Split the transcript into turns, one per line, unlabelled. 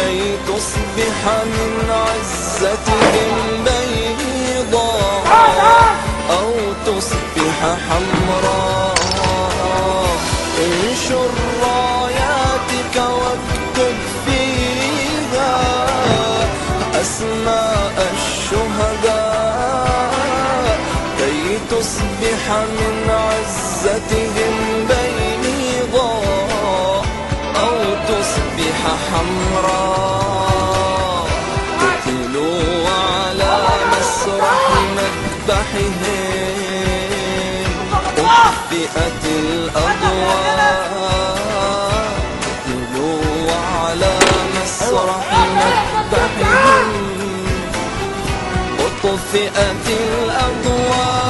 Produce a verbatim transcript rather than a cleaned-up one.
كي تصبح من عزتهم بيضاء أو تصبح حمراء. انشر راياتك واكتب فيها أسماء الشهداء كي تصبح من عزتهم بيضاء أو تصبح حمراء. قتلوا على مسرح مذبحهم أطفئت الأضواء. قتلوا على مسرح مذبحهم أطفئت الأضواء.